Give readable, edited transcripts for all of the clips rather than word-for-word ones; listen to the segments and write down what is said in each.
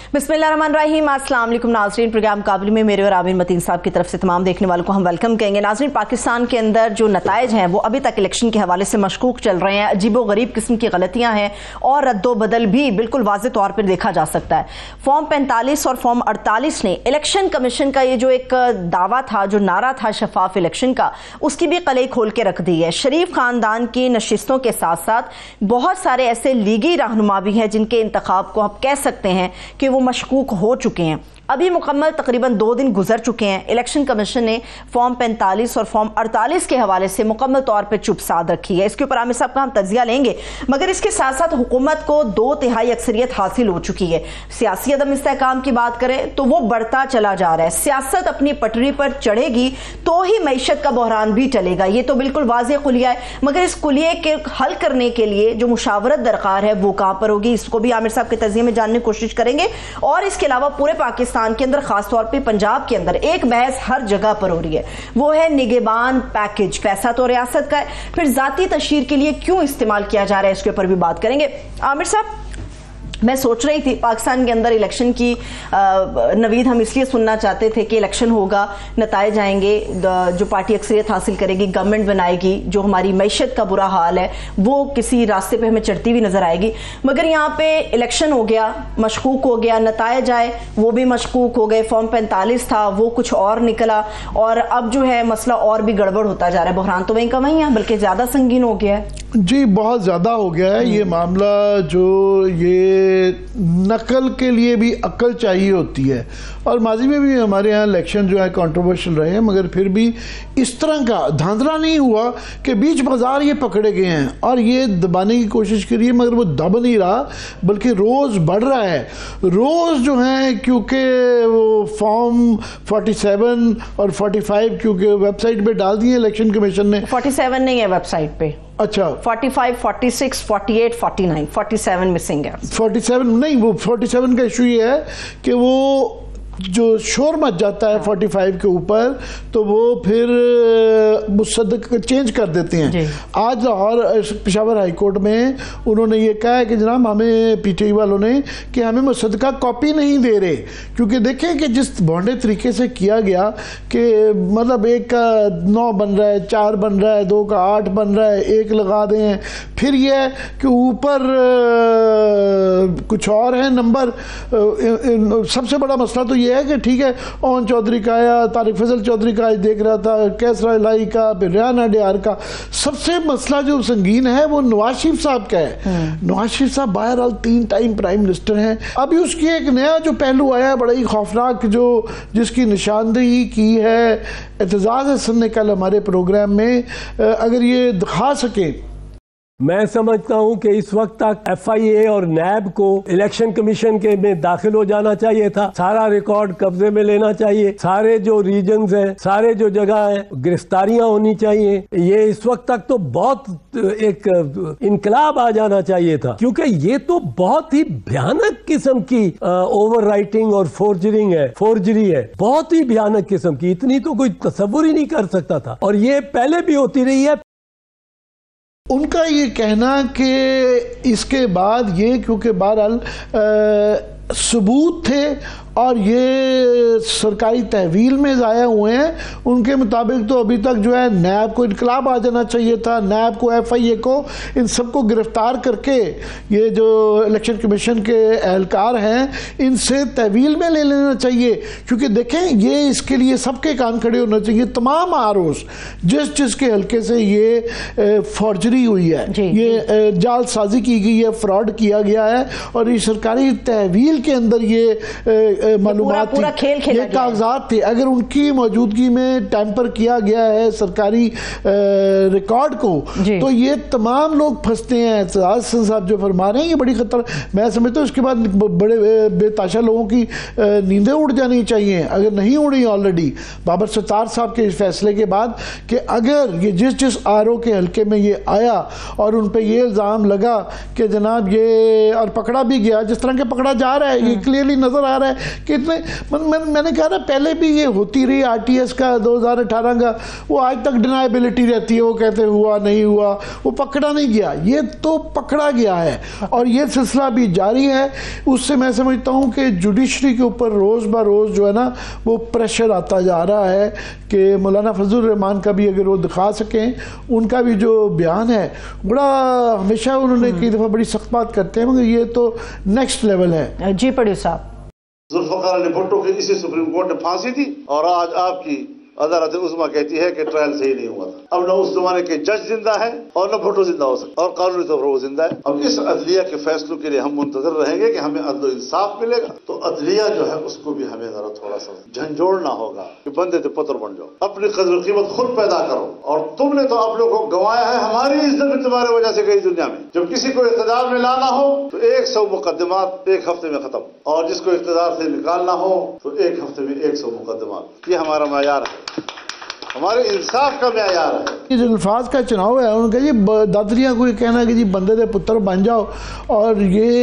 बिस्मिल्लाहिर्रहमानिर्रहीम। अस्सलाम वालेकुम नाज़रीन, प्रोग्राम काबिल में मेरे और आमिर मतीन साहब की तरफ से तमाम देखने वालों को हम वेलकम कहेंगे। नाज़रीन, पाकिस्तान के अंदर जो नताइज हैं वो अभी तक इलेक्शन के हवाले से मशकूक चल रहे हैं। अजीबो गरीब किस्म की गलतियां हैं और रद्दो बदल भी बिल्कुल वाज़ेह तौर पर देखा जा सकता है। फॉर्म 45 और फॉर्म 48 ने इलेक्शन कमीशन का ये जो एक दावा था, जो नारा था शफाफ इलेक्शन का, उसकी भी कलई खोल के रख दी है। शरीफ खानदान की नशिस्तों के साथ साथ बहुत सारे ऐसे लीगी रहनुमा भी हैं जिनके इंतखाब को हम कह सकते हैं कि वो मशकूक हो चुके हैं। अभी मुकम्मल तकरीबन 2 दिन गुजर चुके हैं। इलेक्शन कमीशन ने फॉर्म 45 और फॉर्म 48 के हवाले से मुकम्मल तौर पर चुप साध रखी है। इसके ऊपर आमिर साहब का हम तज्जिया लेंगे, मगर इसके साथ साथ हुकूमत को 2/3 अक्सरियत हासिल हो चुकी है। सियासी अदम इस्तेहकाम की बात करें तो वो बढ़ता चला जा रहा है। सियासत अपनी पटरी पर चढ़ेगी तो ही मईशत का बहरान भी चलेगा, ये तो बिल्कुल वाज़ेह कुलिया है। मगर इस कुलिये के हल करने के लिए जो मुशावरत दरकार है वो कहाँ पर होगी, इसको भी आमिर साहब के तज्जिये में जानने की कोशिश करेंगे। और इसके अलावा पूरे पाकिस्तान के अंदर, खास तौर पे पंजाब के अंदर एक बहस हर जगह पर हो रही है, वो है निगहबान पैकेज। पैसा तो रियासत का है, फिर जाती तशहीर के लिए क्यों इस्तेमाल किया जा रहा है, इसके ऊपर भी बात करेंगे। आमिर साहब, मैं सोच रही थी पाकिस्तान के अंदर इलेक्शन की नवीद हम इसलिए सुनना चाहते थे कि इलेक्शन होगा, नताइज आएंगे, जो पार्टी अक्सरियत हासिल करेगी, गवर्नमेंट बनाएगी, जो हमारी मईशत का बुरा हाल है वो किसी रास्ते पे हमें चढ़ती हुई नजर आएगी। मगर यहाँ पे इलेक्शन हो गया, मशकूक हो गया, नताइज आए वो भी मशकूक हो गए। फॉर्म 45 था वो कुछ और निकला, और अब जो है मसला और भी गड़बड़ होता जा रहा है। बहरान तो वहीं का वहीं है, बल्कि ज्यादा संगीन हो गया है। जी, बहुत ज़्यादा हो गया है ये मामला। जो ये नकल के लिए भी अक्ल चाहिए होती है, और माजी में भी हमारे यहाँ इलेक्शन जो है कंट्रोवर्शियल रहे हैं, मगर फिर भी इस तरह का धांधला नहीं हुआ कि बीच बाजार ये पकड़े गए हैं और ये दबाने की कोशिश करी, मगर वो दब नहीं रहा, बल्कि रोज़ बढ़ रहा है। रोज़ जो है, क्योंकि वो फॉर्म 47 और 45 क्योंकि वेबसाइट पे डाल दिए इलेक्शन कमीशन ने। 47 नहीं है वेबसाइट पे। अच्छा, 45, 46, 48, 49, 47 मिसिंग है। 47 नहीं, वो 47 का इशू ये है कि वो जो शोर मच जाता है 45 के ऊपर, तो वो फिर मुसद्दक चेंज कर देते हैं। आज लाहौर पेशावर हाई कोर्ट में उन्होंने ये कहा है कि जनाब हमें पीटीआई वालों ने कि हमें मुसद्दका कॉपी नहीं दे रहे, क्योंकि देखें कि जिस भौंडे तरीके से किया गया कि मतलब 1 का 9 बन रहा है, 4 बन रहा है, 2 का 8 बन रहा है, 1 लगा दें। फिर यह कि ऊपर कुछ और है नंबर। सबसे बड़ा मसला तो ये है कि ठीक है, ओन चौधरी का आया, तारिक फजल चौधरी का आज देख रहा था, कैसरा इलाही का, फिर रियाना डियार का। सबसे मसला जो संगीन है वो नवाज शरीफ साहब का है। नवाज शरीफ साहब बहरहाल 3 टाइम प्राइम मिनिस्टर हैं। अभी उसकी एक नया जो पहलू आया बड़ा ही खौफनाक, जो जिसकी निशानदेही की है एतजाज हसन ने कल हमारे प्रोग्राम में, अगर ये दिखा सके। मैं समझता हूं कि इस वक्त तक FIA और NAB को इलेक्शन कमीशन के में दाखिल हो जाना चाहिए था। सारा रिकॉर्ड कब्जे में लेना चाहिए, सारे जो रीजन्स हैं, सारे जो जगह हैं, गिरफ्तारियां होनी चाहिए। ये इस वक्त तक तो बहुत एक इनकलाब आ जाना चाहिए था, क्योंकि ये तो बहुत ही भयानक किस्म की ओवर राइटिंग और फोर्जरी है, बहुत ही भयानक किस्म की। इतनी तो कोई तसव्वुर ही नहीं कर सकता था, और ये पहले भी होती रही है। उनका ये कहना कि इसके बाद ये, क्योंकि बहरहाल सबूत थे और ये सरकारी तहवील में ज़ाया हुए हैं, उनके मुताबिक तो अभी तक जो है नैब को इनकलाब आ जाना चाहिए था। नैब को, FIA को, इन सबको गिरफ्तार करके ये जो इलेक्शन कमीशन के एहलकार हैं इनसे तहवील में ले लेना चाहिए, क्योंकि देखें ये इसके लिए सबके कान खड़े होना चाहिए। तमाम आरोस जिसके हल्के से ये फॉर्जरी हुई है, ये जालसाजी की गई है, फ्रॉड किया गया है, और ये सरकारी तहवील के अंदर ये मालूमात थी, ये कागजात थे। अगर उनकी मौजूदगी में टैंपर किया गया है सरकारी रिकॉर्ड को, तो ये तमाम लोग फंसते हैं। एतजाज साहब जो फरमा रहे हैं ये बड़ी खतर, मैं समझता हूँ उसके बाद बड़े बेताशा लोगों की नींदें उड़ जानी चाहिए, अगर नहीं उड़ी ऑलरेडी, बाबर सत्तार साहब के इस फैसले के बाद, कि अगर ये जिस RO के हल्के में ये आया और उन पर ये इल्ज़ाम लगा कि जनाब ये, और पकड़ा भी गया जिस तरह के पकड़ा जा रहा ہے, یہ کلیئرلی نظر آ رہا ہے کہ اتنے میں نے کہا نا پہلے بھی یہ ہوتی رہی RTS کا 2018 کا, وہ آج تک ڈینائبلٹی رہتی ہے, وہ کہتے ہوا نہیں ہوا, وہ پکڑا نہیں گیا, یہ تو پکڑا گیا ہے اور یہ سلسلہ بھی جاری ہے. اس سے میں سمجھتا ہوں کہ جوڈیشری کے اوپر روز بہ روز جو ہے نا وہ پریشر آتا جا رہا ہے کہ مولانا فضل الرحمان کا بھی اگر وہ دکھا سکیں, ان کا بھی جو بیان ہے بڑا, ہمیشہ انہوں نے کئی دفعہ بڑی سخت بات کرتے ہیں مگر یہ تو نیکسٹ لیول ہے. جی پڑھیو صاحب. ذوالفقار علی بھٹو کی اسی سپریم کورٹ نے پھانسی دی اور آج آپ کی عدالت عظمیٰ کہتی ہے کہ ٹرائل صحیح نہیں ہوا تھا. اب نہ اس زمانے کے جج زندہ ہے اور نہ بھٹو زندہ ہو سکتا, اور قانونی طور پر وہ زندہ ہے. اب اس عدلیہ کے فیصلوں کے لیے ہم منتظر رہیں گے کہ ہمیں عدل و انصاف ملے گا. تو عدلیہ جو ہے اس کو بھی ہمیں ذرا تھوڑا سا جھنجھوڑنا ہوگا کہ بندے تو پتر بن جاؤ, اپنی قدر و قیمت خود پیدا کرو. اور تم نے تو آپ لوگوں کو گنوایا ہے, ہماری عزت بھی تمہاری وجہ سے گئی دنیا میں. جب کسی کو اقتدار میں لانا ہو تو 100 مقدمات ایک ہفتے میں ختم, اور جس کو اقتدار سے نکالنا ہو تو ایک ہفتے میں 100 مقدمات. یہ ہمارا معیار ہے, ہمارے انصاف کا معیار ہے. یہ جو الفاظ کا چناؤ ہے, ان کا جی دادریاں کو یہ کہنا کہ جی بندے دے پتر بن جاؤ, اور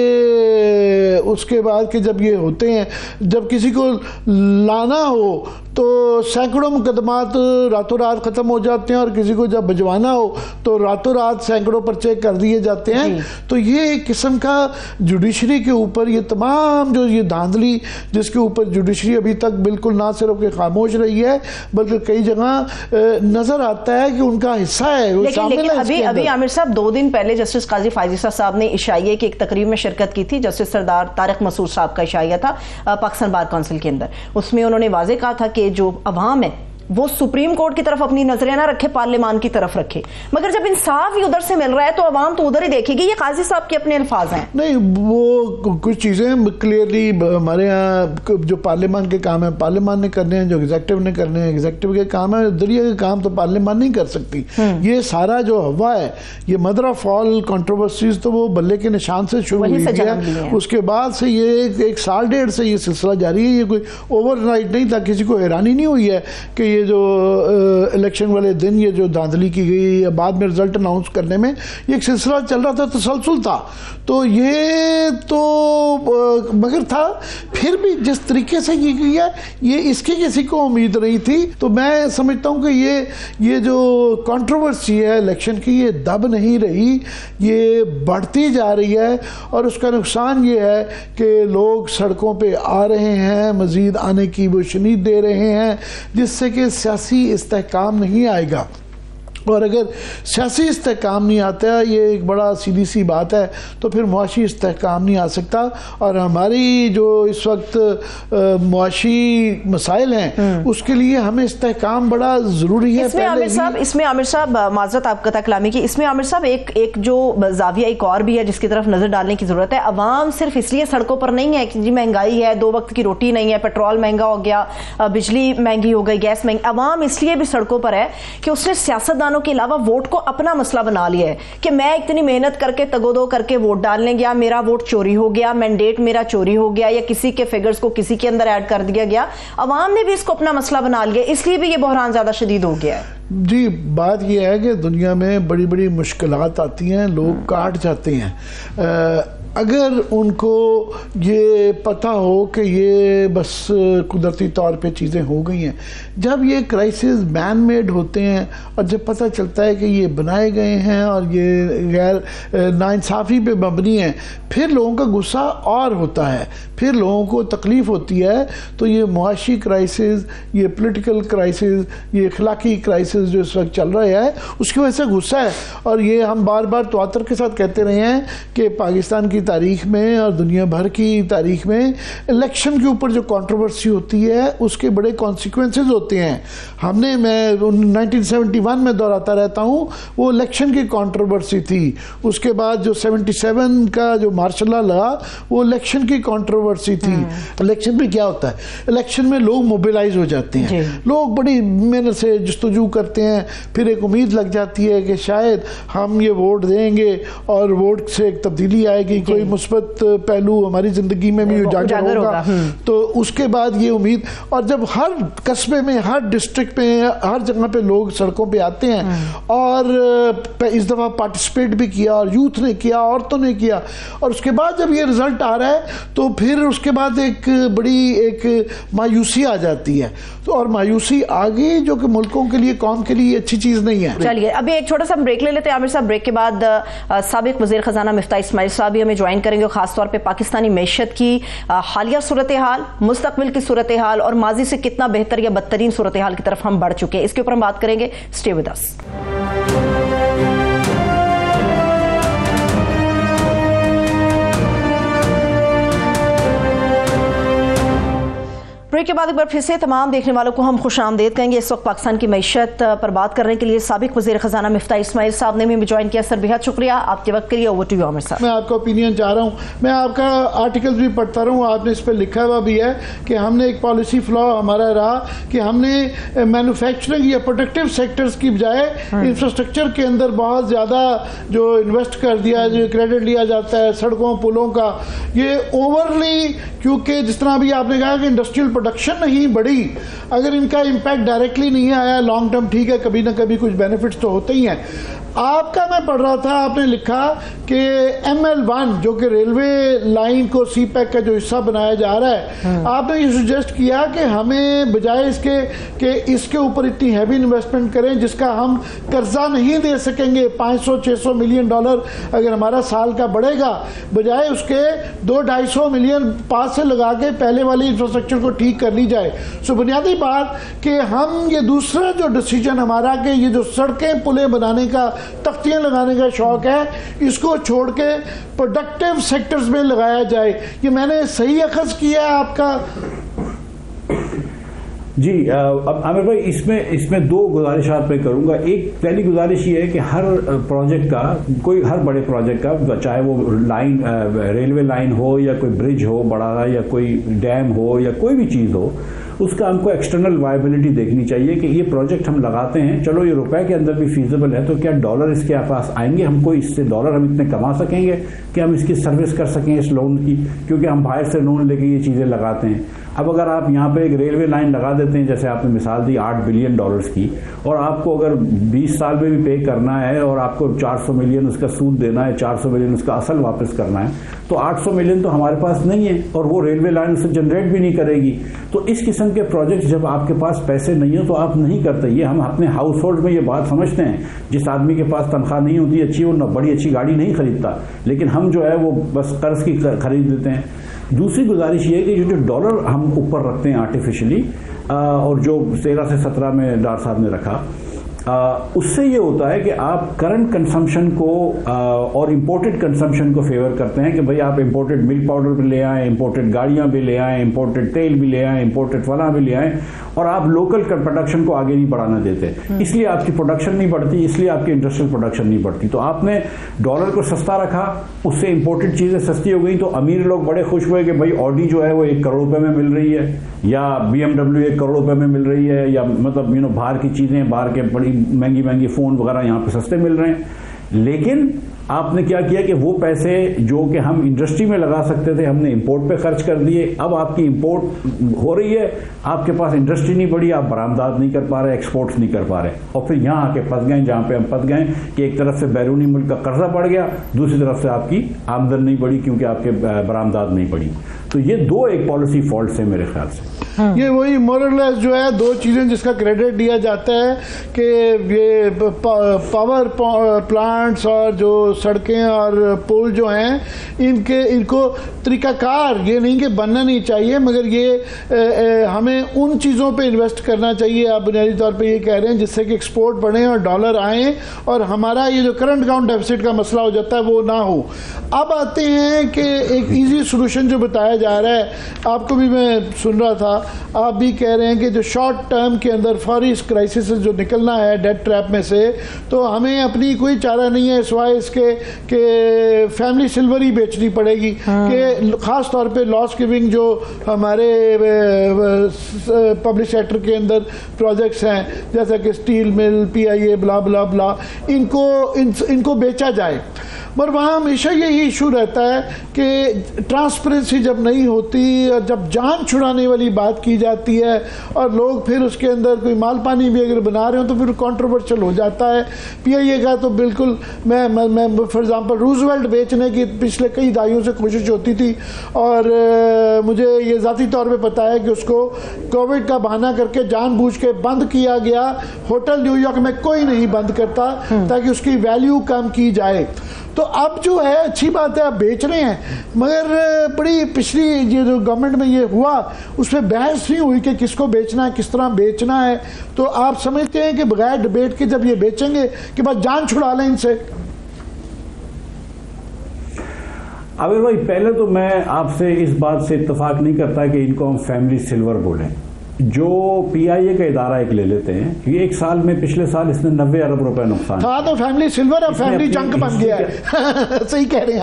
یہ اس کے بعد کہ جب یہ ہوتے ہیں, جب کسی کو لانا ہو تو سینکڑوں مقدمات راتوں رات ختم ہو جاتے ہیں, اور کسی کو جب بھجوانا ہو تو راتوں رات سینکڑوں پرچے کر دیے جاتے ہیں. تو یہ ایک قسم کا جوڈیشری کے اوپر یہ تمام جو یہ دھاندلی جس کے اوپر جوڈیشری ابھی تک بالکل نہ صرف کہ خاموش رہی ہے بلکہ کئی جگہ نظر آتا ہے کہ ان کا حصہ ہے. لیکن ابھی عامر صاحب 2 دن پہلے جسٹس قاضی فائزہ صاحب نے عشائیے کی ایک تقریب میں شرکت کی تھی. جسٹس سردار طارق مسعود صاحب کا عشائیہ تھا پاکستان بار کونسل کے اندر. اس میں انہوں نے واضح کہا تھا کہ جو عوام ہے وہ سپریم کورٹ کی طرف اپنی نظریں نہ رکھے, پارلیمان کی طرف رکھے. مگر جب انصاف ہی ادھر سے مل رہا ہے تو عوام تو ادھر ہی دیکھے گی. یہ قاضی صاحب کے اپنے الفاظ ہیں. نہیں, وہ کچھ چیزیں کلیئرلی ہمارے یہاں جو پارلیمان کے کام ہیں پارلیمان نے کرنے ہیں, جو ایگزیکٹو نے کرنے ہیں ایگزیکٹو کے کام ہیں, دریا کے کام تو پارلیمان نہیں کر سکتی. یہ سارا جو ہوا ہے, یہ مدر آف آل کنٹروورسیز تو وہ بلے کے نشان سے شروع ہوئی ہے. اس کے بعد سے یہ 1 سال 1.5 سے یہ سلسلہ جاری ہے. یہ کوئی اوور نائٹ نہیں تھا, کسی کو حیرانی نہیں ہوئی ہے کہ یہ جو الیکشن والے دن یہ جو دھاندلی کی گئی یا بعد میں رزلٹ اناؤنس کرنے میں یہ ایک سلسلہ چل رہا تھا, تسلسل تھا. تو یہ تو مگر تھا, پھر بھی جس طریقے سے یہ کیا یہ اس کی کسی کو امید نہیں تھی. تو میں سمجھتا ہوں کہ یہ جو کنٹروورسی ہے الیکشن کی یہ دب نہیں رہی, یہ بڑھتی جا رہی ہے. اور اس کا نقصان یہ ہے کہ لوگ سڑکوں پہ آ رہے ہیں, مزید آنے کی وہ شنید دے رہے ہیں, جس سے کہ سیاسی استحکام نہیں آئے گا. اور اگر سیاسی استحکام نہیں آتا ہے, یہ ایک بڑا سیدھی سی بات ہے, تو پھر معاشی استحکام نہیں آ سکتا. اور ہماری جو اس وقت معاشی مسائل ہیں اس کے لیے ہمیں استحکام بڑا ضروری ہے. اس میں عامر صاحب معذرت آپ قطع کلامی کی, اس میں عامر صاحب ایک جو زاویہ ایک اور بھی ہے جس کی طرف نظر ڈالنے کی ضرورت ہے. عوام صرف اس لیے سڑکوں پر نہیں ہے کہ جی مہنگائی ہے, 2 وقت کی روٹی نہیں ہے, پیٹرول مہنگا ہو گیا, بجلی مہنگی ہو گئی, گیس مہنگی. عوام اس لیے بھی سڑکوں پر ہے کہ اس نے سیاستدانوں کے علاوہ ووٹ کو اپنا مسئلہ بنا لیا ہے کہ میں اتنی محنت کر کے تگودو کر کے ووٹ ڈالنے گیا, میرا ووٹ چوری ہو گیا, مینڈیٹ میرا چوری ہو گیا, یا کسی کے فگرز کو کسی کے اندر ایڈ کر دیا گیا. عوام نے بھی اس کو اپنا مسئلہ بنا لیا, اس لیے بھی یہ بحران زیادہ شدید ہو گیا ہے. جی, بات یہ ہے کہ دنیا میں بڑی بڑی مشکلات آتی ہیں, لوگ کاٹ جاتے ہیں. اگر ان کو یہ پتہ ہو کہ یہ بس قدرتی طور پہ چیزیں ہو گئی ہیں, جب یہ کرائسس مین میڈ ہوتے ہیں اور جب پتہ چلتا ہے کہ یہ بنائے گئے ہیں اور یہ غیر ناانصافی پہ مبنی ہیں, پھر لوگوں کا غصہ اور ہوتا ہے, پھر لوگوں کو تکلیف ہوتی ہے. تو یہ معاشی کرائسس, یہ پولیٹیکل کرائسس, یہ اخلاقی کرائسس جو اس وقت چل رہا ہے اس کی وجہ سے غصہ ہے. اور یہ ہم بار بار تواتر کے ساتھ کہتے رہے ہیں کہ پاکستان کی تاریخ میں اور دنیا بھر کی تاریخ میں الیکشن کے اوپر جو کنٹروورسی ہوتی ہے اس کے بڑے کانسیکوینسز ہوتے ہیں. ہم نے, میں 1971 میں دہراتا رہتا ہوں, وہ الیکشن کی کنٹروورسی تھی. اس کے بعد جو 77 کا جو مارشل لا لگا وہ الیکشن کی کنٹروورسی تھی. الیکشن میں کیا ہوتا ہے, الیکشن میں لوگ موبیلائز ہو جاتے ہیں, لوگ بڑی محنت سے جستجو کرتے ہیں, پھر ایک امید لگ جاتی ہے کہ شاید ہم یہ ووٹ دیں گے اور ووٹ سے ایک تبدیلی آئے گی, کوئی مثبت پہلو ہماری زندگی میں بھی اجاگر ہوگا. تو اس کے بعد یہ امید, اور جب ہر قصبے میں, ہر ڈسٹرکٹ میں, ہر جگہ پہ لوگ سڑکوں پہ آتے ہیں اور اس دفعہ پارٹیسپیٹ بھی کیا, اور یوتھ نے کیا, عورتوں نے کیا, اور اس کے بعد جب یہ رزلٹ آ رہا ہے تو پھر اس کے بعد ایک بڑی ایک مایوسی آ جاتی ہے, اور مایوسی آگے جو کہ ملکوں کے لیے, قوم کے لیے اچھی چیز نہیں ہے. چلیے ابھی ایک چھوٹا سا بریک لے لیتے ہیں عامر صاحب. بریک کے بعد سابق وزیر خزانہ مفتاح اسماعیل صاحب بھی ہمیں جوائن کریں گے, خاص طور پہ پاکستانی معیشت کی حالیہ صورتحال, مستقبل کی صورتحال, اور ماضی سے کتنا بہتر یا بدترین صورتحال کی طرف ہم بڑھ چکے ہیں, اس کے اوپر ہم بات کریں گے. Stay with us. بریک کے بعد ایک بار پھر سے تمام دیکھنے والوں کو ہم خوش آمدید کہیں گے. اس وقت پاکستان کی معیشت پر بات کرنے کے لیے سابق وزیر خزانہ مفتاح اسماعیل صاحب نے بھی جوائن کیا. سر بہت شکریہ آپ کے وقت کے لیے. اوور ٹو یو عامر صاحب. میں آپ کا اوپینین چاہ رہا ہوں, میں آپ کا آرٹیکل بھی پڑھتا رہا ہوں, آپ نے اس پہ لکھا ہوا بھی ہے کہ ہم نے ایک پالیسی فلا ہمارا رہا کہ ہم نے مینوفیکچرنگ یا پروڈکٹیو سیکٹرز کی بجائے انفراسٹرکچر کے اندر بہت زیادہ جو انویسٹ کر دیا, جو کریڈٹ لیا جاتا ہے سڑکوں پلوں کا, یہ اوورلی, کیونکہ جس طرح بھی آپ نے کہا کہ انڈسٹریل پروڈکشن نہیں بڑی, اگر ان کا امپیکٹ ڈائریکٹلی نہیں آیا لانگ ٹرم, ٹھیک ہے کبھی نہ کبھی کچھ بینیفٹس تو ہوتے ہی ہیں. آپ کا میں پڑھ رہا تھا, آپ نے لکھا کہ ML1 جو کہ ریلوے لائن کو سی پیک کا جو حصہ بنایا جا رہا ہے, آپ نے یہ سجیسٹ کیا کہ ہمیں بجائے اس کے کہ اس کے اوپر اتنی ہیوی انویسٹمنٹ کریں جس کا ہم قرضہ نہیں دے سکیں گے, $500-600 ملین اگر ہمارا سال کا بڑھے گا, بجائے اس کے $200-250 ملین پاس سے لگا کے پہلے والی انفراسٹرکچر کو ٹھیک کر لی جائے. سو بنیادی بات کہ ہم یہ دوسرا جو ڈیسیجن ہمارا کہ یہ جو سڑکیں پلیں بنانے کا, تختیاں لگانے کا شوق ہے, اس کو چھوڑ کے پروڈکٹیو سیکٹرز میں لگایا جائے. یہ میں نے صحیح اخذ کیا ہے آپ کا؟ جی اب عامر بھائی اس میں دو گزارشات میں کروں گا. ایک پہلی گزارش یہ ہے کہ ہر پروجیکٹ کا, کوئی ہر بڑے پروجیکٹ کا, چاہے وہ لائن ریلوے لائن ہو یا کوئی برج ہو بڑا یا کوئی ڈیم ہو یا کوئی بھی چیز ہو, اس کا ہم کو ایکسٹرنل وائبلٹی دیکھنی چاہیے کہ یہ پروجیکٹ ہم لگاتے ہیں, چلو یہ روپے کے اندر بھی فیزیبل ہے, تو کیا ڈالر اس کے پاس آئیں گے, ہم کو اس سے ڈالر ہم اتنے کما سکیں گے کہ ہم اس کی سروس کر سکیں اس لون کی, کیونکہ ہم باہر سے لون لے کے یہ چیزیں لگاتے ہیں. اب اگر آپ یہاں پہ ایک ریلوے لائن لگا دیتے ہیں, جیسے آپ نے مثال دی $8 بلین کی, اور آپ کو اگر 20 سال میں بھی پے کرنا ہے اور آپ کو 400 ملین اس کا سود دینا ہے, 400 ملین اس کا اصل واپس کرنا ہے, تو 800 ملین تو ہمارے پاس نہیں ہے, اور وہ ریلوے لائن اسے جنریٹ بھی نہیں کرے گی. تو اس قسم کے پروجیکٹ جب آپ کے پاس پیسے نہیں ہو تو آپ نہیں کرتے. یہ ہم اپنے ہاؤس ہولڈ میں یہ بات سمجھتے ہیں, جس آدمی کے پاس تنخواہ نہیں ہوتی اچھی, وہ بڑی اچھی گاڑی نہیں خریدتا, لیکن ہم جو ہے وہ بس قرض کی خرید لیتے ہیں. دوسری گزارش یہ ہے کہ جو ڈالر ہم اوپر رکھتے ہیں آرٹیفیشلی, اور جو 13 سے 17 میں ڈار صاحب نے رکھا, اس سے یہ ہوتا ہے کہ آپ کرنٹ کنزمپشن کو اور امپورٹڈ کنزمپشن کو فیور کرتے ہیں کہ بھئی آپ امپورٹڈ ملک پاؤڈر بھی لے آئیں, امپورٹڈ گاڑیاں بھی لے آئیں, امپورٹڈ تیل بھی لے آئیں, امپورٹڈ فلاں بھی لے آئیں, اور آپ لوکل پروڈکشن کو آگے نہیں بڑھانا دیتے. اس لیے آپ کی پروڈکشن نہیں بڑھتی, اس لیے آپ کی انڈسٹریل پروڈکشن نہیں بڑھتی. تو آپ نے ڈالر کو سستا رکھا, اس سے امپورٹڈ چیزیں سستی ہو گئی, تو امیر لوگ بڑے خوش ہوئے کہ بھئی آڈی جو ہے وہ $1 کروڑ میں مل رہی ہے, یا BMW $1 کروڑ میں مل رہی ہے, یا مطلب باہر کی چیزیں, باہر کے بڑی مہنگی فون وغیرہ یہاں پہ سستے مل رہے ہیں. لیکن آپ نے کیا کیا کہ وہ پیسے جو کہ ہم انڈسٹری میں لگا سکتے تھے ہم نے امپورٹ پہ خرچ کر دیے. اب آپ کی امپورٹ ہو رہی ہے, آپ کے پاس انڈسٹری نہیں بڑھی, آپ برآمدات نہیں کر پا رہے, ایکسپورٹس نہیں کر پا رہے, اور پھر یہاں آ کے پھنس گئے جہاں پہ ہم پھنس گئے کہ ایک طرف سے بیرونی ملک کا قرضہ بڑھ گیا, دوسری طرف سے آپ کی آمدن نہیں بڑھی کیونکہ آپ کے برآمدات نہیں بڑھی. تو یہ دو ایک پالیسی فالٹس ہیں میرے خیال سے. یہ وہی مورلیس جو ہے دو چیزیں جس کا کریڈٹ دیا جاتا ہے کہ یہ پاور پلانٹس اور جو سڑکیں اور پل جو ہیں ان کو طریقہ کار یہ نہیں کہ بننا نہیں چاہیے, مگر یہ ہمیں ان چیزوں پہ انویسٹ کرنا چاہیے. آپ بنیادی طور پہ یہ کہہ رہے ہیں جس سے کہ ایکسپورٹ بڑھیں اور ڈالر آئیں اور ہمارا یہ جو کرنٹ اکاؤنٹ ڈیفیسٹ کا مسئلہ ہو جاتا ہے وہ نہ ہو. اب آتے ہیں کہ ایک ایزی سولوشن جو بتایا جا رہا ہے, آپ کو بھی میں سن رہا تھا, آپ بھی کہہ رہے ہیں کہ جو شارٹ ٹرم کے اندر فوری اس کرائسس سے جو نکلنا ہے ڈیٹ ٹریپ میں سے, تو ہمیں اپنی کوئی چارہ نہیں ہے سوائے اس کے کہ فیملی سلور ہی بیچنی پڑے گی. کہ خاص طور پہ لاس گیونگ جو ہمارے پبلک سیکٹر کے اندر پروجیکٹس ہیں جیسا کہ اسٹیل مل, PIA بلا بلا بلا, ان کو بیچا جائے. مگر وہاں ہمیشہ یہی ایشو رہتا ہے کہ ٹرانسپیرنسی جب نہیں ہوتی اور جب جان چھڑانے والی بات کی جاتی ہے اور لوگ پھر اس کے اندر کوئی مال پانی بھی اگر بنا رہے ہوں تو پھر کنٹروورشل ہو جاتا ہے. پی آئی اے کا تو بالکل میں فار ایگزامپل روزویلٹ بیچنے کی پچھلے کئی دہائیوں سے کوشش ہوتی تھی اور مجھے یہ ذاتی طور پہ پتا ہے کہ اس کو کووڈ کا بہانہ کر کے جان بوجھ کے بند کیا گیا. ہوٹل نیو یارک میں کوئی نہیں بند کرتا تاکہ اس کی ویلیو کم کی جائے. تو اب جو ہے اچھی بات ہے آپ بیچ رہے ہیں مگر بڑی پچھلی یہ جو گورنمنٹ میں یہ ہوا اس پہ بحث نہیں ہوئی کہ کس کو بیچنا ہے کس طرح بیچنا ہے. تو آپ سمجھتے ہیں کہ بغیر ڈبیٹ کے جب یہ بیچیں گے کہ بس جان چھڑا لیں ان سے؟ عامر بھائی پہلے تو میں آپ سے اس بات سے اتفاق نہیں کرتا کہ ان کو ہم فیملی سلور بولیں. جو پی آئی اے کا ادارہ ایک لے لیتے ہیں کہ ایک سال میں پچھلے سال اس نے 90 ارب روپے نقصان. ہاں تو فیملی سلور ہے فیملی جنک بن گیا ہے. صحیح کہہ رہے ہیں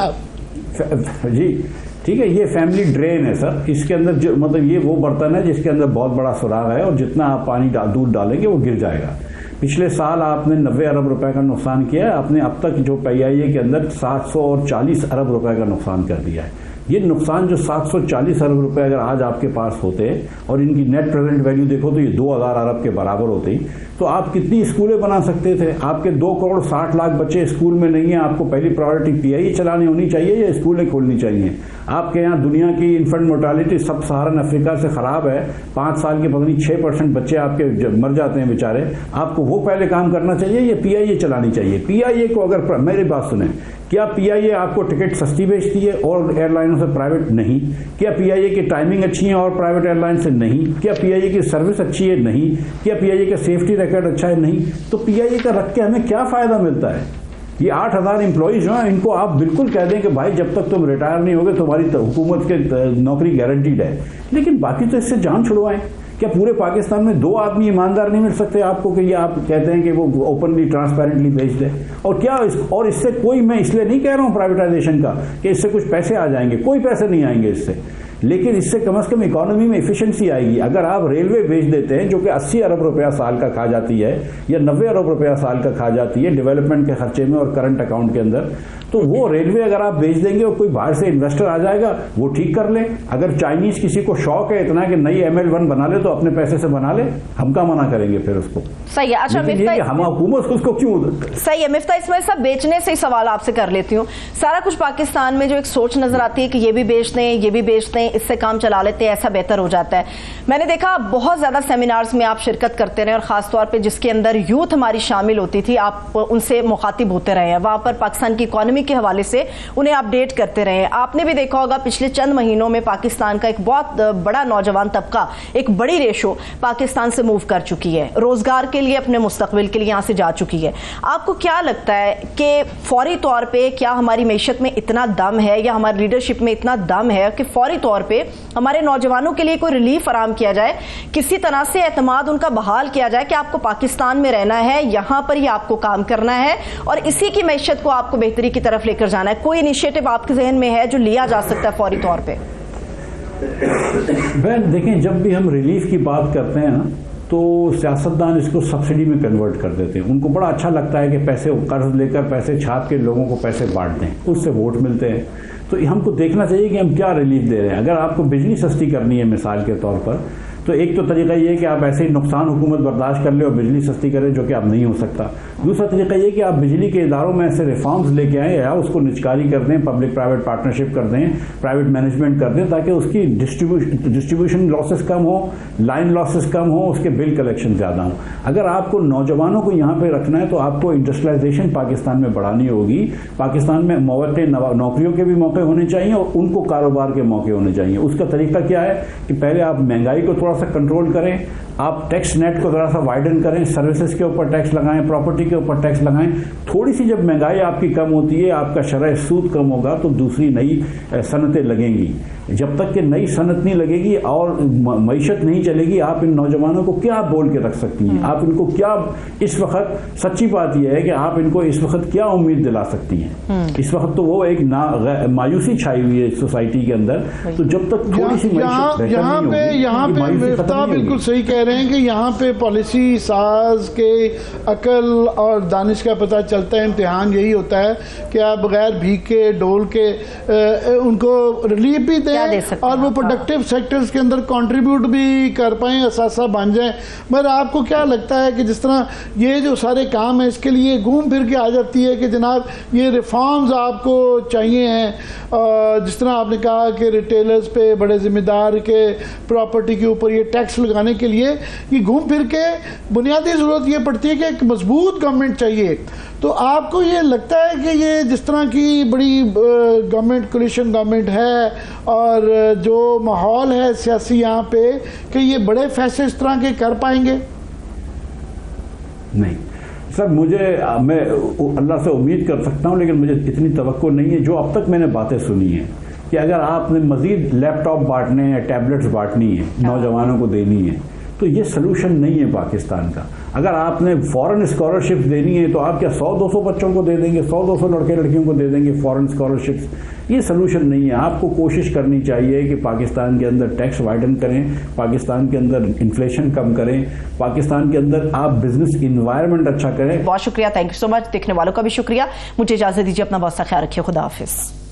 آپ. جی ٹھیک ہے یہ فیملی ڈرین ہے سر. اس کے اندر جو مطلب یہ وہ برتن ہے جس کے اندر بہت بڑا سراغ ہے اور جتنا آپ پانی دودھ ڈالیں گے وہ گر جائے گا. پچھلے سال آپ نے 90 ارب روپے کا نقصان کیا ہے. آپ نے اب تک جو پی آئی اے کے اندر 740 ارب روپے کا نقصان کر دیا ہے. یہ نقصان جو 740 ارب روپے اگر آج آپ کے پاس ہوتے اور ان کی نیٹ پریزنٹ ویلیو دیکھو تو یہ 2000 ارب کے برابر ہوتی تو آپ کتنی اسکولیں بنا سکتے تھے. آپ کے 2 کروڑ 60 لاکھ بچے اسکول میں نہیں ہیں. آپ کو پہلی پرائرٹی پی آئی اے چلانی ہونی چاہیے یا اسکولیں کھولنی چاہیے؟ آپ کے یہاں دنیا کی انفنٹ مورٹالٹی سب سہارن افریقہ سے خراب ہے. 5 سال کے پتہ نہیں 6% بچے آپ کے مر جاتے ہیں بیچارے. آپ کو وہ پہلے کام کرنا چاہیے یا پی آئی اے چلانی چاہیے؟ پی آئی اے کو اگر میری بات سنیں کیا پی آئی اے آپ کو ٹکٹ سستی بیچتی ہے اور ایئر لائنوں سے پرائیویٹ نہیں؟ کیا پی آئی اے کی ٹائمنگ اچھی ہے اور پرائیویٹ ایئر لائن سے نہیں؟ کیا پی آئی اے کی سروس اچھی ہے؟ نہیں. کیا پی آئی اے کا سیفٹی ریکارڈ اچھا ہے؟ نہیں. تو پی آئی اے کا رکھ کے ہمیں کیا فائدہ ملتا ہے؟ یہ 8000 امپلائیز ہیں ان کو آپ بالکل کہہ دیں کہ بھائی جب تک تم ریٹائر نہیں ہوگے تمہاری حکومت کے نوکری گارنٹیڈ ہے. لیکن باقی تو اس سے جان چھڑوائیں. کیا پورے پاکستان میں 2 آدمی ایماندار نہیں مل سکتے آپ کو کہ یہ آپ کہتے ہیں کہ وہ اوپنلی ٹرانسپیرنٹلی بیچ دیں؟ اور کیا اور اس سے کوئی میں اس لیے نہیں کہہ رہا ہوں پرائیویٹائزیشن کا کہ اس سے کچھ پیسے آ جائیں گے. کوئی پیسے نہیں آئیں گے اس سے. لیکن اس سے کم از کم اکانومی میں ایفیشنسی آئے گی. اگر آپ ریلوے بیچ دیتے ہیں جو کہ 80 ارب روپیہ سال کا کھا جاتی ہے یا 90 ارب روپیہ سال کا کھا جاتی ہے ڈیولپمنٹ کے خرچے میں اور کرنٹ اکاؤنٹ کے اندر, تو وہ ریلوے اگر آپ بیچ دیں گے اور کوئی باہر سے انویسٹر آ جائے گا وہ ٹھیک کر لے. اگر چائنیز کسی کو شوق ہے اتنا کہ نئی ML1 بنا لے تو اپنے پیسے سے بنا لے, ہم کا منع کریں گے پھر اس کو. صحیح ہے. اچھا ہم حکومت اس کو کیوں؟ صحیح ہے مفتاح اسماعیل صاحب, بیچنے سے ہی سوال آپ سے کر لیتی ہوں. سارا کچھ پاکستان میں جو ایک سوچ نظر آتی ہے کہ یہ بھی بیچ دیں یہ بھی بیچ دیں اس سے کام چلا لیتے ہیں ایسا بہتر ہو جاتا ہے. میں نے دیکھا بہت زیادہ سیمینارز میں آپ شرکت کرتے رہے اور خاص طور پہ جس کے اندر یوتھ ہماری شامل ہوتی تھی, آپ ان سے مخاطب ہوتے رہے ہیں, وہاں پر پاکستان کی اکانومی کے حوالے سے انہیں اپڈیٹ کرتے رہے ہیں. آپ نے بھی دیکھا ہوگا پچھلے چند مہینوں میں پاکستان کا ایک بہت بڑا نوجوان طبقہ, ایک بڑی ریشو پاکستان سے موو کر چکی ہے, روزگار کے لیے اپنے مستقبل کے لیے یہاں سے جا چکی ہے. آپ کو کیا لگتا ہے کہ فوری طور پہ کیا ہماری معیشت میں اتنا دم ہے یا ہماری لیڈرشپ میں اتنا دم ہے کہ فوری طور پہ ہمارے نوجوانوں کے لیے کوئی ریلیف فراہم کیا جائے, کسی طرح سے اعتماد ان کا بحال کیا جائے کہ آپ کو پاکستان میں رہنا ہے, یہاں پر ہی آپ کو کام کرنا ہے اور اسی کی معیشت کو آپ کو بہتری کی طرف لے کر جانا ہے؟ کوئی انیشیٹو آپ کے ذہن میں ہے جو لیا جا سکتا ہے فوری طور پہ؟ دیکھیں جب بھی ہم ریلیف کی بات کرتے ہیں نا تو سیاستدان اس کو سبسڈی میں کنورٹ کر دیتے ہیں. ان کو بڑا اچھا لگتا ہے کہ پیسے قرض لے کر پیسے چھاپ کے لوگوں کو پیسے بانٹ دیں, اس سے ووٹ ملتے ہیں. تو ہم کو دیکھنا چاہیے کہ ہم کیا ریلیف دے رہے ہیں. اگر آپ کو بجلی سستی کرنی ہے مثال کے طور پر تو ایک تو طریقہ یہ ہے کہ آپ ایسے ہی نقصان حکومت برداشت کر لیں اور بجلی سستی کریں جو کہ اب نہیں ہو سکتا. دوسرا طریقہ یہ کہ آپ بجلی کے اداروں میں ایسے ریفارمز لے کے آئیں یا اس کو نجکاری کر دیں, پبلک پرائیویٹ پارٹنرشپ کر دیں, پرائیویٹ مینجمنٹ کر دیں تاکہ اس کی ڈسٹریبیوشن لاسز کم ہو, لائن لاسز کم ہو, اس کے بل کلیکشن زیادہ ہوں. اگر آپ کو نوجوانوں کو یہاں پہ رکھنا ہے تو آپ کو انڈسٹریلائزیشن پاکستان میں بڑھانی ہوگی. پاکستان میں مواقع نوکریوں کے بھی موقع ہونے چاہیے اور ان کو کاروبار کے موقع ہونے چاہیے. اس کا طریقہ کیا ہے کہ پہلے آپ مہنگائی کو تھوڑا سا کنٹرول کریں, آپ ٹیکس نیٹ کو ذرا سا وائڈن کریں, سروسز کے اوپر ٹیکس لگائیں, پراپرٹی کے اوپر ٹیکس لگائیں. تھوڑی سی جب مہنگائی آپ کی کم ہوتی ہے, آپ کا شرح سود کم ہوگا تو دوسری نئی صنعتیں لگیں گی. جب تک کہ نئی صنعت نہیں لگے گی اور معیشت نہیں چلے گی, آپ ان نوجوانوں کو کیا بول کے رکھ سکتی ہیں؟ آپ ان کو کیا اس وقت, سچی بات یہ ہے کہ آپ ان کو اس وقت کیا امید دلا سکتی ہیں؟ اس وقت تو وہ ایک مایوسی چھائی ہوئی ہے سوسائٹی کے اندر. تو جب تک تھوڑی سی معیشت بہتر نہیں ہوگی, افتاح بالکل صحیح کہہ رہے ہیں کہ یہاں پہ پالیسی ساز کے عقل اور دانش کا پتہ چلتا ہے. امتحان یہی ہوتا ہے کہ آپ بغیر بھیک کے ڈول کے ان کو ریلیف بھی دیں اور وہ پروڈکٹیو سیکٹرز کے اندر کنٹریبیوٹ بھی کر پائیں, اثاثہ بن جائیں. مگر آپ کو کیا لگتا ہے کہ جس طرح یہ جو سارے کام ہیں اس کے لیے گھوم پھر کے آ جاتی ہے کہ جناب یہ ریفارمز آپ کو چاہیے ہیں, جس طرح آپ نے کہا کہ ریٹیلرز پہ بڑے ذمہ دار کے پراپرٹی کے اوپر یہ ٹیکس لگانے کے لیے یہ گھوم پھر کے بنیادی ضرورت یہ پڑتی ہے کہ ایک مضبوط گورنمنٹ چاہیے. تو آپ کو یہ لگتا ہے کہ یہ جس طرح کی بڑی گورنمنٹ کولیشن گورنمنٹ ہے اور جو ماحول ہے سیاسی یہاں پہ کہ یہ بڑے فیصلے اس طرح کے کر پائیں گے؟ نہیں سر, میں اللہ سے امید کر سکتا ہوں لیکن مجھے اتنی توقع نہیں ہے. جو اب تک میں نے باتیں سنی ہیں کہ اگر آپ نے مزید لیپ ٹاپ بانٹنے ہیں, ٹیبلٹس بانٹنی ہیں, نوجوانوں کو دینی ہے, تو یہ سلوشن نہیں ہے پاکستان کا. اگر آپ نے فورن اسکالرشپ دینی ہے تو آپ کیا 100-200 بچوں کو دے دیں گے, 100-200 لڑکے لڑکیوں کو دے دیں گے فورن اسکالرشپس؟ یہ سلوشن نہیں ہے. آپ کو کوشش کرنی چاہیے کہ پاکستان کے اندر ٹیکس وائڈن کریں, پاکستان کے اندر انفلیشن کم کریں, پاکستان کے اندر آپ بزنس انوائرمنٹ اچھا کریں. بہت شکریہ, تھینک یو سو مچ. دیکھنے والوں کا بھی شکریہ. مجھے اجازت دیجیے, اپنا بہت سا خیال رکھیے. خدا حافظ.